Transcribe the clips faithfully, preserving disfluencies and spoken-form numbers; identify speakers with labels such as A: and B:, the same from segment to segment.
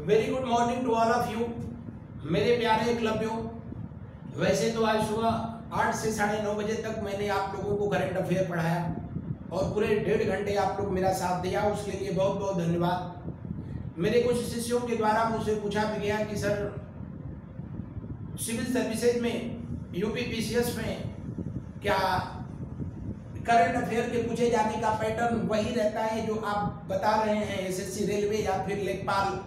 A: Very good morning to all of you मेरे प्यारे क्लबियों। वैसे तो आज सुबह आठ से साढ़े नौ बजे तक मैंने आप लोगों को करंट अफेयर पढ़ाया और पूरे डेढ़ घंटे आप लोग मेरा साथ दिया, उसके लिए बहुत बहुत धन्यवाद। मेरे कुछ शिष्यों के द्वारा मुझसे पूछा भी गया कि सर सिविल सर्विसेज में यूपी पीसीएस में क्या करंट अफेयर के पूछे जाने का पैटर्न वही रहता है जो आप बता रहे हैं एसएससी रेलवे या फिर लेखपाल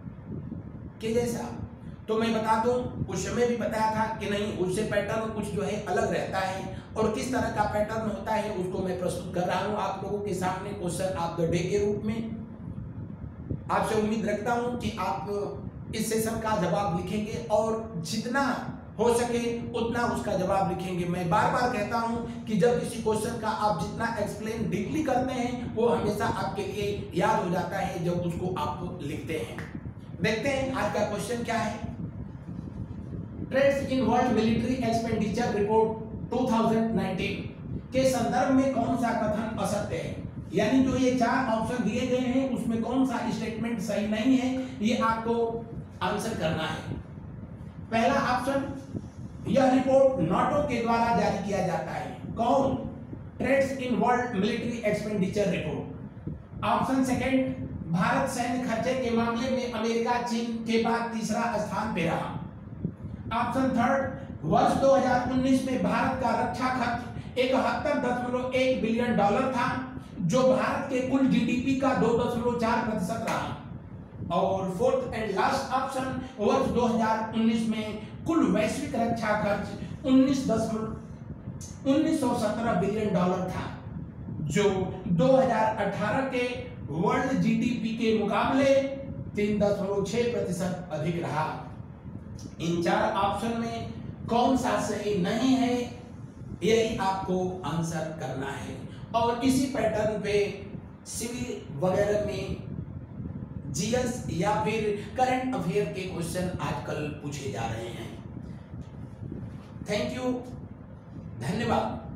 A: के जैसा? तो मैं बता दूं, उस समय भी बताया था कि नहीं, उससे पैटर्न कुछ जो है अलग रहता है और किस तरह का पैटर्न होता है उसको मैं प्रस्तुत कर रहा हूं आप लोगों के सामने क्वेश्चन ऑफ द डे के रूप में। आपसे उम्मीद रखता हूं कि आप इस सेशन का जवाब लिखेंगे और जितना हो सके उतना उसका जवाब लिखेंगे। मैं बार बार कहता हूं कि जब किसी क्वेश्चन का आप जितना एक्सप्लेन डीपली करते हैं वो हमेशा आपके लिए याद हो जाता है जब उसको आप लिखते हैं। देखते हैं आज का क्वेश्चन क्या है। Trends in world military expenditure report दो हज़ार उन्नीस के संदर्भ में कौन सा कथन असत्य है? यानी जो ये चार ऑप्शन दिए गए हैं उसमें कौन सा स्टेटमेंट सही नहीं है, ये आपको आंसर करना है। पहला ऑप्शन, यह रिपोर्ट नाटो के द्वारा जारी किया जाता है। कौन? Trends in world military expenditure report. Option second, Bharat सैन्य खर्चे के मामले में अमेरिका चीन के बाद तीसरा स्थान पे रहा। ऑप्शन थर्ड, वर्ष दो हज़ार उन्नीस में भारत का रक्षा खर्च इकहत्तर दशमलव एक बिलियन डॉलर था, जो भारत के कुल जीडीपी का दो दशमलव चार प्रतिशत रहा। और फोर्थ एंड लास्ट ऑप्शन, वर्ष दो हज़ार उन्नीस में कुल वैश्विक रक्षा खर्च उन्नीस दशमलव उन्नीस सौ सत्रह बिलियन डॉलर था, जो दो हज़ार अठारह के वर्ल्ड जीडीपी के मुकाबले तीन दशमलव छह प्रतिशत अधिक रहा। इन चार ऑप्शन में कौन सा सही नहीं है, यही आपको आंसर करना है। और इसी पैटर्न पे सिविल वगैरह में जीएस या फिर करंट अफेयर के क्वेश्चन आजकल पूछे जा रहे हैं। थैंक यू, धन्यवाद।